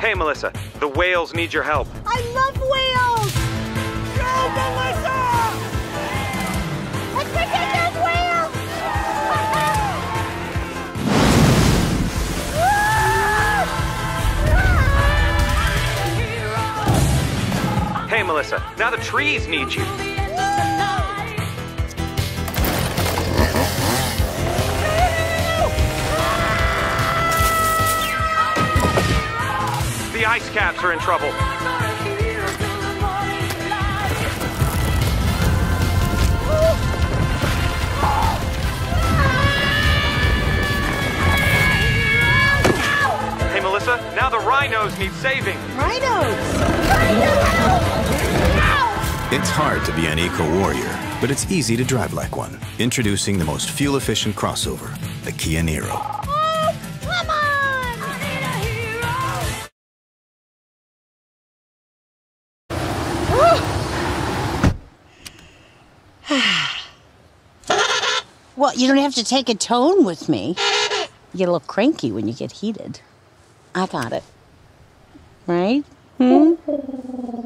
Hey, Melissa, the whales need your help. I love whales! Go, Melissa! Let's protect those whales! Hey, Melissa, now the trees need you. The ice caps are in trouble. Hey, Melissa, now the rhinos need saving. Rhinos! It's hard to be an eco-warrior, but it's easy to drive like one. Introducing the most fuel-efficient crossover, the Kia Niro. Oh, come on! Well, you don't have to take a tone with me. You get a little cranky when you get heated. I got it. Right? Hmm?